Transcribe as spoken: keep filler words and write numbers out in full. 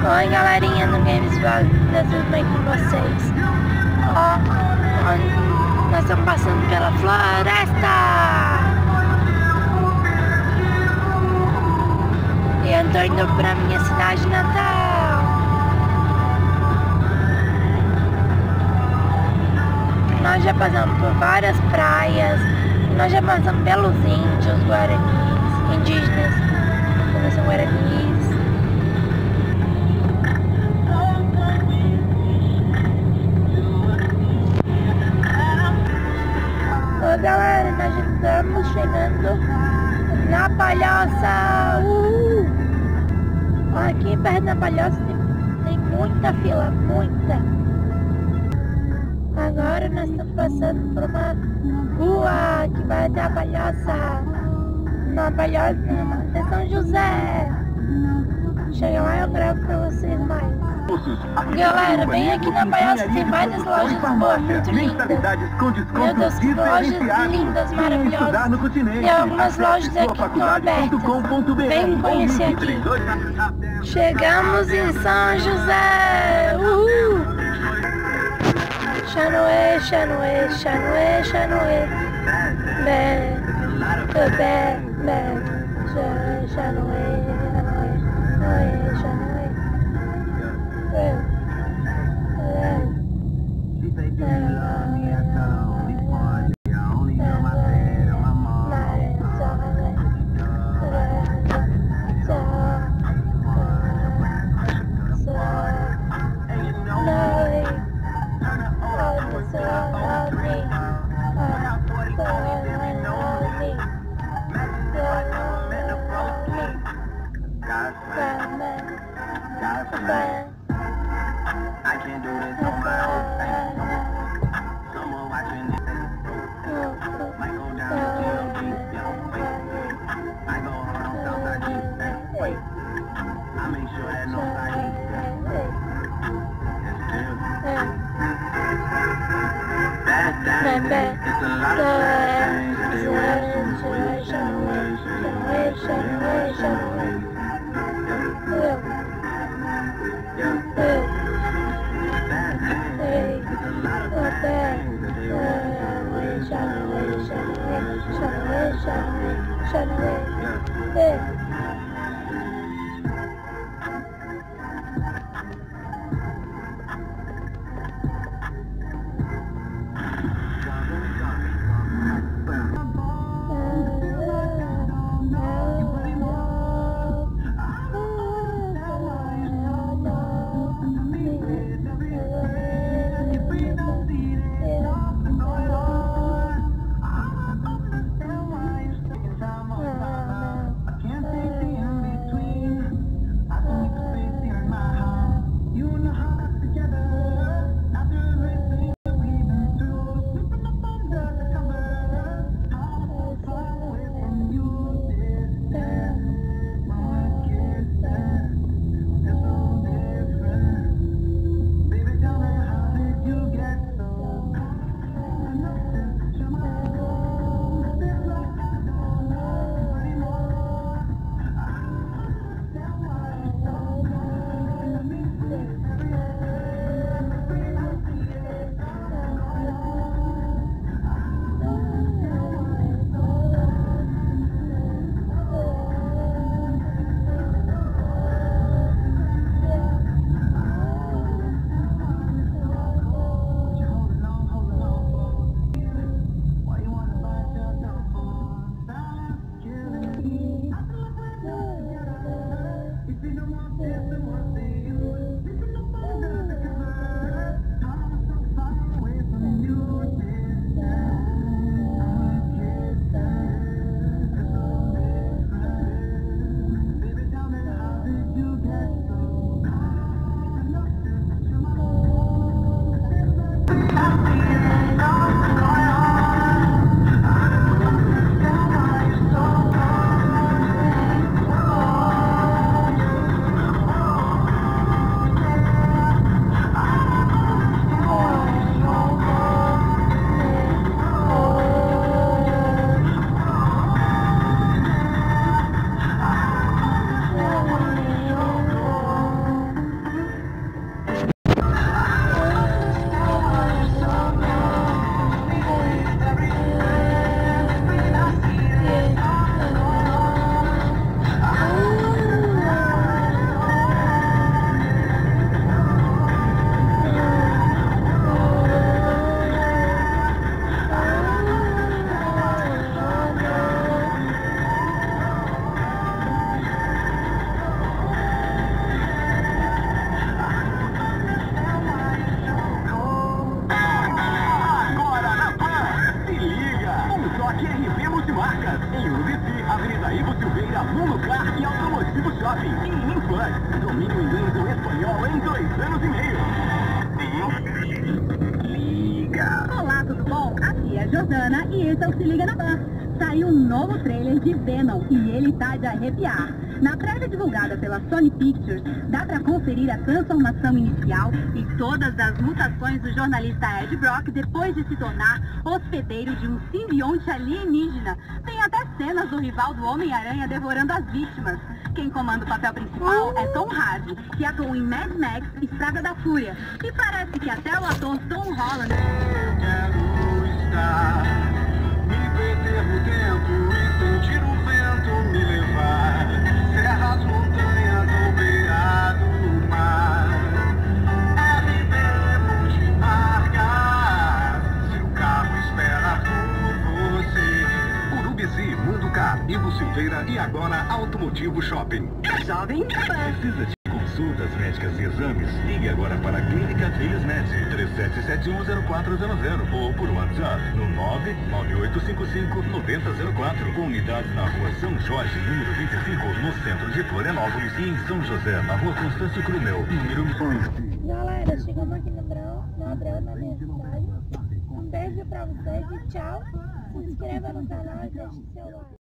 Oi galerinha no Games Vlog, tudo bem com vocês? Ó, ó, nós estamos passando pela floresta! E eu tô indo pra minha cidade natal. Nós já passamos por várias praias, nós já passamos pelos índios, guaranis, indígenas, que são guaranis. Ô galera, nós já estamos chegando na Palhoça. Uh! Aqui perto da Palhoça tem, tem muita fila, muita. Agora nós estamos passando por uma rua que vai até a Palhoça. Na Palhoça, até São José. Chega lá eu gravo pra vocês mais. Galera, bem aqui na Palhoça tem várias lojas boas, muito lindas. Meu Deus, que lojas lindas, maravilhosas. E algumas lojas aqui estão abertas. Vem conhecer aqui. Chegamos em São José. Uhul! Xanoê, Xanoê, Xanoê, Xanoê. Bé, bé, bé, Xanoê, Xanoê, Xanoê, Xanoê. I can't do this on my own. Someone watching this. Might go down to G O G. Wait. I go hard on Southside G. Wait. I make sure that no side E. It's chill. Bad thing. It's a lot of bad things. Stay away, switch, away, away, away. Can't Em Urubici, Avenida Ivo Silveira, Lulucar e Automotivo Shopping. Em Infãs, domínio inglês ou espanhol em dois anos e meio. Se liga. Olá, tudo bom? Aqui é a Jordana e esse é o Se Liga na Pan. Saiu um novo trailer de Venom e ele tá de arrepiar. Na prévia divulgada pela Sony Pictures, dá pra conferir a transformação inicial e todas as mutações do jornalista Ed Brock depois de se tornar hospedeiro de um simbionte alienígena. Tem até cenas do rival do Homem-Aranha devorando as vítimas. Quem comanda o papel principal é Tom Hardy, que atuou em Mad Max Estrada da Fúria. E parece que até o ator Tom Holland... Eu quero estar, me perder no tempo e sentir o vento me levar. Serras, montanhas ou beira do mar. R B multimarcas, seu carro espera por você. Urubici, Mundo Car, Ivo Silveira e agora Automotivo Shopping. Jovem Pan. Precisa de consultas médicas e exames? Ligue agora para a Clínica Filhosmed, três sete sete um zero quatro zero zero ou por WhatsApp no nove nove oito cinco cinco nove zero zero quatro. Com unidades na rua São Jorge, número vinte e cinco, no centro de Florianópolis, e em São José, na rua Constâncio Crumel, número... Galera, chegamos aqui no Abreu, no Abreu na minha cidade. Um beijo pra vocês e tchau. Se inscreva no canal e deixe seu like.